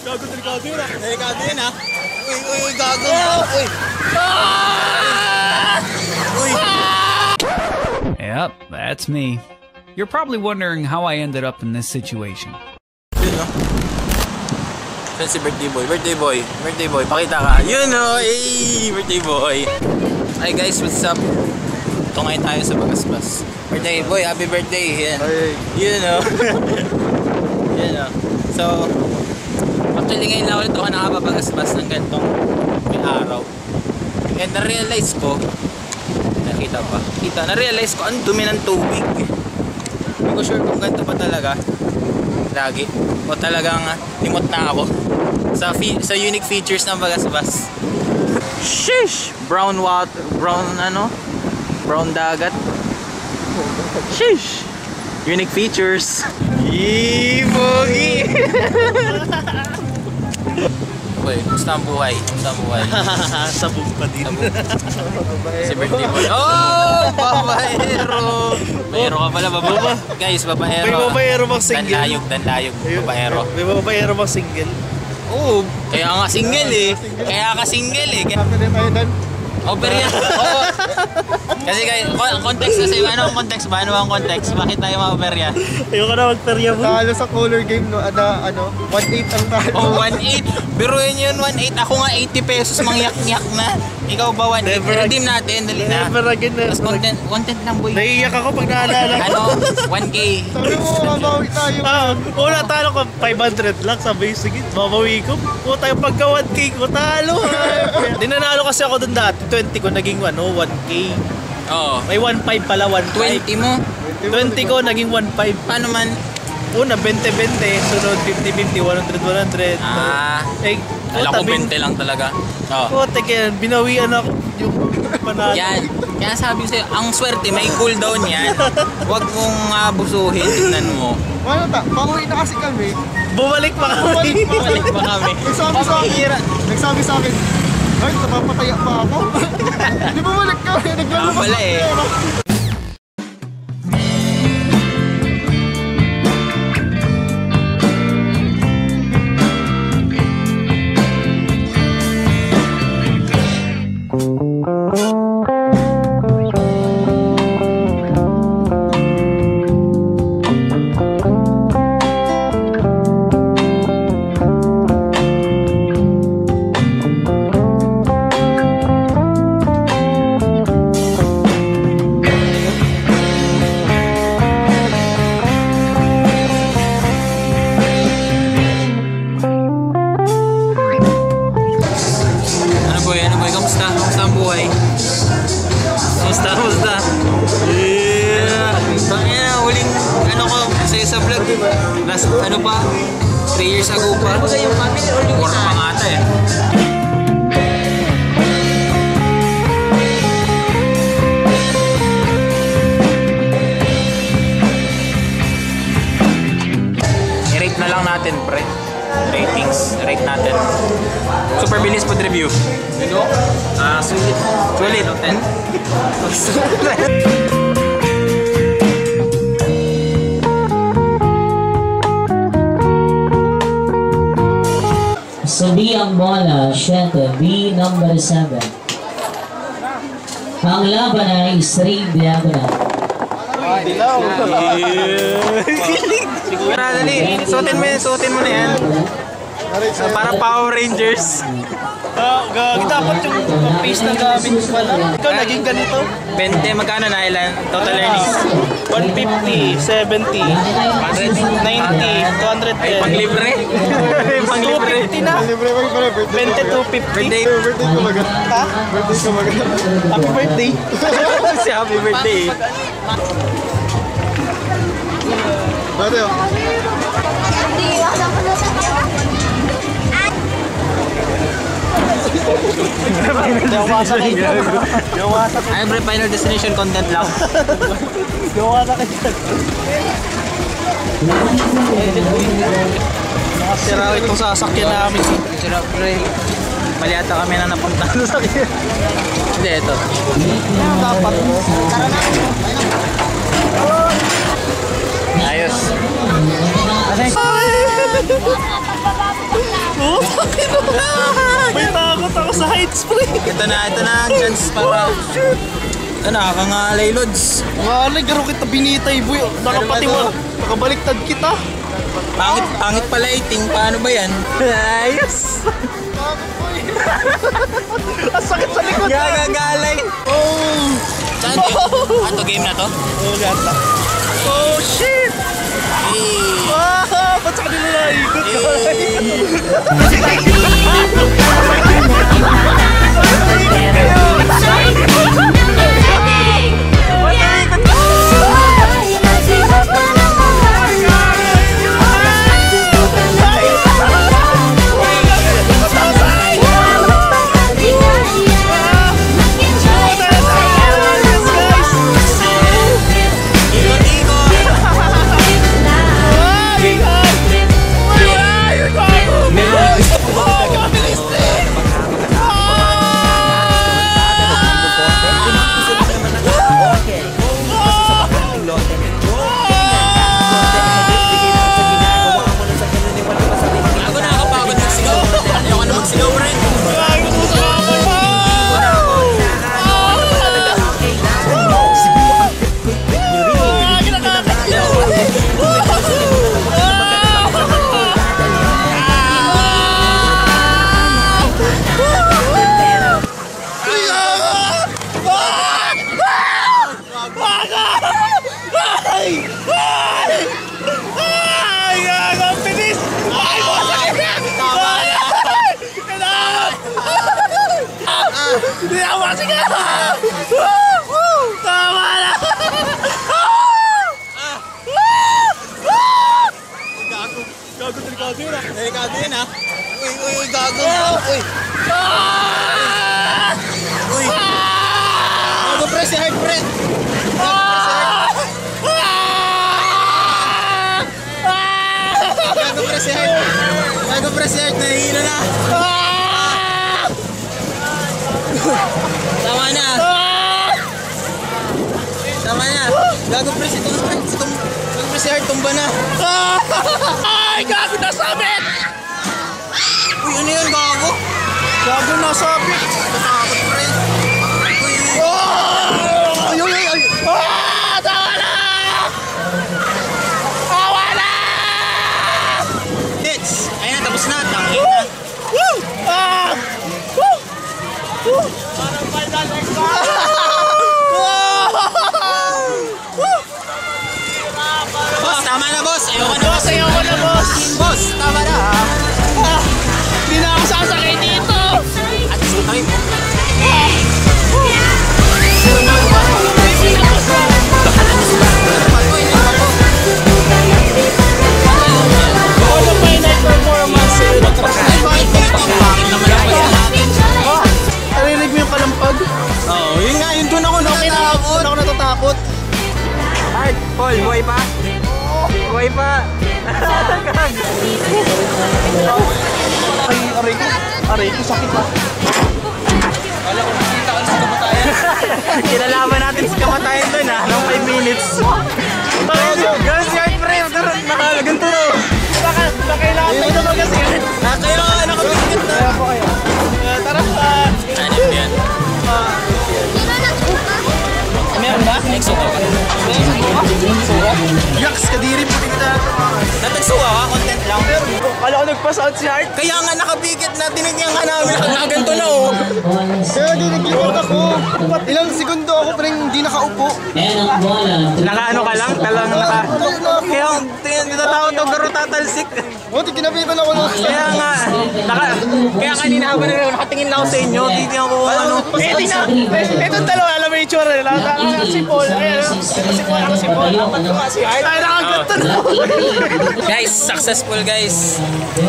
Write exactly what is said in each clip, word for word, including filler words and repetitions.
Gago, delikado yun ah. Delikado yun ah. Uy, uy, uy, gago. Uy. Uy. Yep, that's me. You're probably wondering how I ended up in this situation. Yun no? Yan si birthday boy. Birthday boy. Birthday boy. Pakita ka. Yun no. Hey, birthday boy. Hi guys, what's up? Ito ngayon tayo sa Bagasbas. Birthday boy, happy birthday. Yan. Yun no. Yun no. So, actually ngayon lang ulit ako nakapabagasbas ng gantong may araw. And na-realize ko, nakita pa, kita, na-realize ko ang dumi ng tubig. Hindi ko sure kung ganito pa talaga lagi o talagang uh, limot na ako sa, sa unique features ng Bagasbas. Sheesh! Brown water, brown ano? Brown dagat. Sheesh! Unique features. Yee, pogi! Boy, kumusta ang buhay? Kumusta ang buhay? Sabog pa din. Si birthday boy. Oh! Babaero! Babaero ka pala, baba. Guys, babaero. May babaero mang single. Danlayog, danlayog. Babaero. May babaero mang single. Oo, kaya nga single eh. Kaya ka single eh. Kaya din tayo doon. Operya. Oo. Kasi guys, context kasi ano ang context ba? Ano ang context? Bakit tayo ma-operya? Ayoko na magperya mo. Talo sa color game no, ada ano, one eight ang talo. Oh, one eight. Biruin yun, one eight. Ako nga eighty pesos mangyak-nyak na. Ikaw ba one eight? Redeem natin, dali na. Never again, never Tapos content, content lang boy. Naiiyak ako pag naalala ko. Ano? one K. Sabi mo, mabawi tayo. Ah, una talo ko, five hundred lang. Sabi, sige, mabawi ko. Puta yung pagka one K ko, talo. Dinanalo kasi ako dun dati. twenty ko, naging ano, one K. Oo. May one five pala, one five. twenty mo? twenty ko, naging one five. Paano man? Una, twenty twenty. Sunod, fifty fifty, one hundred one hundred. Ah. Eh, Alam ko twenty lang talaga. Oo. Puta kaya, binawian ako yung panalo. Yan. Kaya sabi ko sa'yo, ang swerte, may cooldown yan. Huwag mong abusuhin, tignan mo. Ano ta? Pauwi na kasi kami. Bumalik pa kami. Bumalik pa kami. Nagsabi sa akin. Nagsabi sa akin. Ay, napapataya pa ako. Di bumalik kami. Naglalabas Ah, wala eh. Kamusta? Kamusta? Yeah! Tangina, huling ano ko sa'yo sa vlog. Last ano pa? three years ago pa. Or pa nga ata eh. I-rate na lang natin, pre. Ratings, rate natin. Super bilis pod review. Ano? Ah, sulit. Sulit. ten. Sa D ang bola, syete, B number seven. Ang laban ay straight diagonal. Dilaw. Siguro dali. Suotin mo yan, suotin mo na yan. Uh, para Power Rangers. Ah, gagi dapat yung face na gamit ko pala. Ikaw naging ganito. twenty, magkano na ilan? Total earnings? one fifty, seventy, ninety, two hundred ten. Ay, panglibre? Panglibre? two fifty na. Libre mo pala, birthday. twenty, two fifty. Birthday. Birthday ko maganda. Ha? Birthday ko maganda. Happy birthday. Si happy birthday. Bate oh. Gawasa kayo. Gawasa kayo. Ay, pre, final destination content lang. Gawasa kayo. Nakasira itong sasakyan namin. Sira, pre. Mali ata kami na napunta sa sakyan. Hindi, ito. Dapat. Ayos. May takot ako sa heights, pre. Ito na, ito na ang chance para... Ito na, kakangalay, Lods. Malay, garo kita binitay, boy. Nakapatiwa. Nakabaliktad kita. Pangit, pangit pala iting. Paano ba yan? Ayos! Ang sakit sa likod. Gagagalay! Oh! Saan yun? Ato game na to? Oh, gata. Oh, shit! Eh! Ah, ba't sa kanila naikot ka? Hindi ako masigaw! Tama na! Gago! Gago, delikado yun ah! Delikado yun ah! Uy, uy, uy, gago! Uy! Uy! Gago, press your heart, pre! Gago, press your heart! Gago, press your heart! Nahihilo na! Tama na! Tama na! Gago, press itong heart! Gago, press your heart! Tumba na! Ay! Gago, nasabit! Uy, ano yun, gago? Gago, nasabit! Natakot, pre! Uy! Ay, ay, ay, ay. Ah! Tawa na! Tawa na! Hits! Ayun na, tapos na! Tangin na! Woo! Ah! Woo! Woo! Parang final exam! Boss, tama na, boss! Ayoko na, Boss, ayoko na, boss! Boss, tama na! Ah! Hindi na ako sasakay dito! At least tayo mo. Ano pa yung night performance? Ay, bakit ba ito? Bakit naman ako yan? Narinig mo yung kalampag? Oo, yun nga, yun doon ako natatakot. Doon ako natatakot. Ay, Paul, buhay pa? Buhay pa? Ay, aray ko. Aray ko, sakit ah. Wala ko, nakita ko na sa kamatayan. Kinalaman natin sa kamatayan doon ah, ng five minutes. Ganun si Art Pre, nakalagan to. Baka, baka kailangan tayo na mag-asiyan. Kaya nga, nakabigit na. Kaya po kayo. Ah, tara, ah, Ano yun yan? meron ba? Exo ka. Yaks, kadiri po kita. Natagsuwa ka, content lang. Kala ko nagpa-sound si Art. Kaya nga nakabigit na, tinigyan ka namin. Nakaganto na oh. Kaya dinigiwan ako. Ilang segundo ako pa rin hindi nakaupo. And ang bola. Nakaano ka lang? Talang naka... Kaya tinatawag to garo tatalsik. O, di kinapitan ako ng... Kaya nga, naka, kaya kanina habang nakatingin lang ako sa inyo, titignan ko kung ano. Eh, tingnan. Itong dalawa, alam mo yung tsura nila. Ah, si Paul, ayan. Si Paul, ako si Paul. Apat ko nga si Art. Ay, nakaganto na. Guys, successful guys.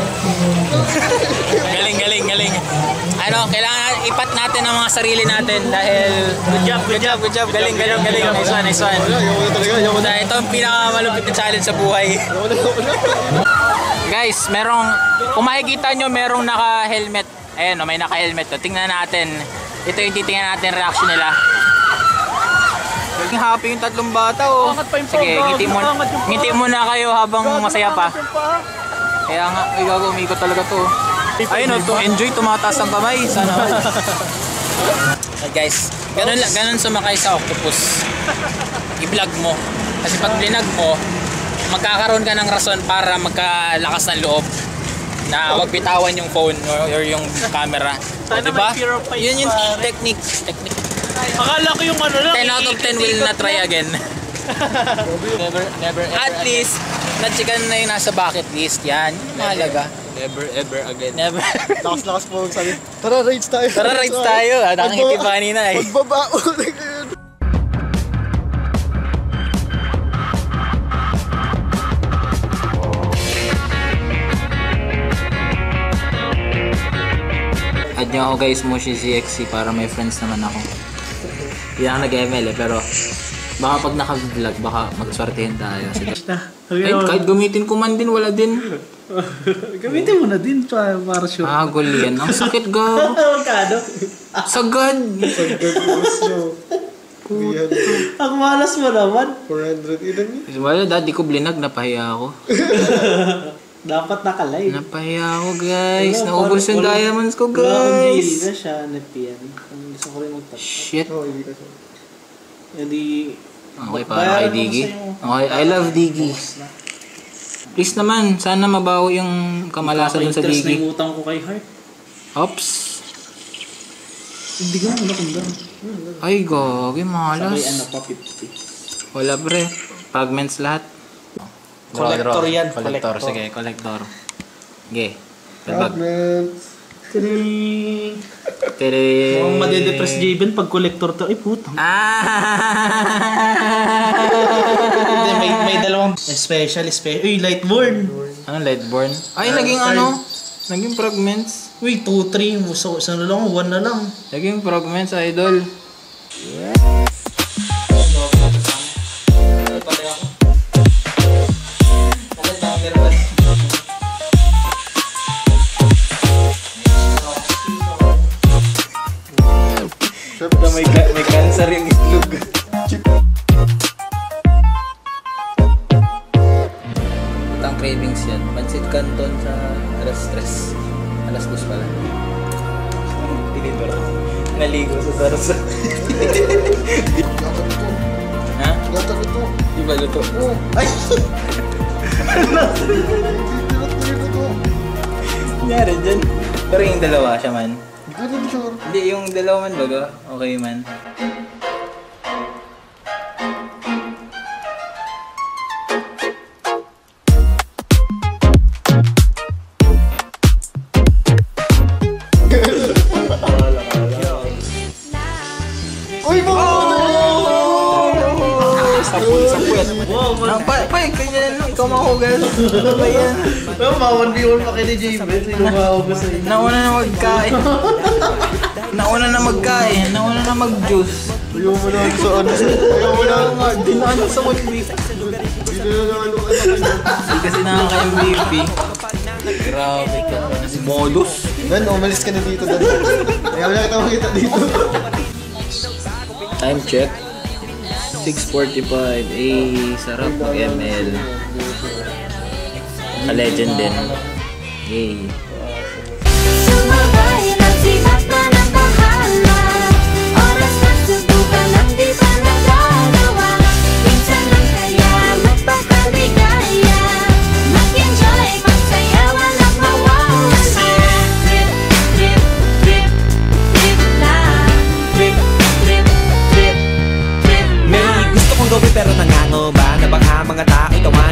Galing, galing, galing. Ano, kailangan ipat natin ang mga sarili natin dahil good job, good job, good job. Galing, galing, galing. Nice one, nice one. Ayoko na talaga, ayoko na. Dahil ito ang pinakamalupit na challenge sa buhay. Ayoko na, ayoko na. Guys, merong, kung makikita nyo, merong naka-helmet. Ayan, may naka-helmet. Tingnan natin. Ito yung titingnan natin reaction nila. Naging happy yung tatlong bata, oh. Angat pa yung Sige, paa, ngiti mo, angat yung paa. ngiti mo na kayo habang masaya pa. Gago, Kaya nga, ay gago, umikot talaga to. Ayun o, to enjoy, tumataas ang kamay. Sana all. Hey guys, ganun, lang- ganun sumakay sa octopus. I-vlog mo. Kasi pag blinag mo, magkakaroon ka ng rason para magkalakas ng loob na wag bitawan yung phone or, or yung camera. O, diba? may fear of heights, Yun yung pare. technique. technique. Akala ko yung ano lang. ten out of ten will not try again. Never, never, ever At least, na-checkan na yung nasa bucket list. Yan, mahalaga. Never, ever again. Never. Lakas-lakas po sabi. Tara, rides tayo. Tara, rides tayo. Ah, nakangiti pa kanina eh. Magbabao na ngayon. Add nyo ako guys, Moshi Z X C para may friends naman ako. Hindi ako nag-M L eh, pero baka pag naka-vlog, baka mag-swertihin tayo. Sige. Ay, kahit gamitin ko man din, wala din. Gamitin mo na din para, para sure. Ah, gol yan. Ang sakit gago. Magkano? Sagad. Ang malas mo naman. four hundred ilan yun? Wala, dati ko blinag, napahiya ako. Dapat nakalive. Napahiya ako guys. Wala, Naubos yung wala- diamonds ko Wala akong guys. gili na siya, napian. Ang gusto ko rin magtapos. Shit. Oo, hindi kasi. Hindi... Okay, para kay Diggy. Okay, I love Diggy. Please naman, sana mabaho yung kamalasan dun sa Interest na Diggy. yung utang ko kay Heart. Ops. Hindi ka mo nakundang. Ay, gagi, Sabay ano malas. pa, fifty. Wala pre. Fragments lahat. Collector yan, Collector. collector. Sige, collector. Sige. Kalbag. Fragments. Tiring. Tere. Mukhang madedepress Javen pag collector to. Ay, putang. Hindi, may, may dalawang special, special. Uy, Lightborn. Ano, Lightborn? Ay, naging ano? Naging fragments. Uy, two, three. So, isa na lang, one na lang. Naging fragments, idol. May, may cancer yung itlog. Itang cravings yan. Pansit Canton sa alas tres. Alas dos pala. Tinidor ako. Naligo sa Darsa. Ha? Gata ko to. Di ba luto? Oo. Ay! Nangyari dyan. Pero yung dalawa siya man. Hindi ko sure. Hindi, yung dalawa man baga. Okay man. Uy, mo! Sapul, sapul. Wow, man. Pa, pa, kanya lang. Ikaw mahugas. Ano ba yan? Well, ma one v one pa kay ni Javen. Sino mahugas sa inyo? Nauna na magkain. Nauna na magkain. Nauna na mag-juice. Ayaw mo na sa ano. Ayaw mo na nga. Dinaan sa one week. Hindi na lang ano ka na. Hindi kasi nakaka-M V P. Grabe ka. Si Modus. Dan, umalis ka na dito, Dan. Ayaw na kita makita dito. Time check. six forty-five. Eh, sarap mag-M L. Ka-legend din. Yay. Sumabay ng sibat na ng bahala. Oras na subukan ang di pa nagagawa. Minsan lang kaya magpapabigaya. Mag-enjoy, magsaya, walang mawawala. Trip, trip, trip, trip lang. Trip, trip, trip, trip lang. May gusto kong gawin pero nangangamba na baka mga tao tawa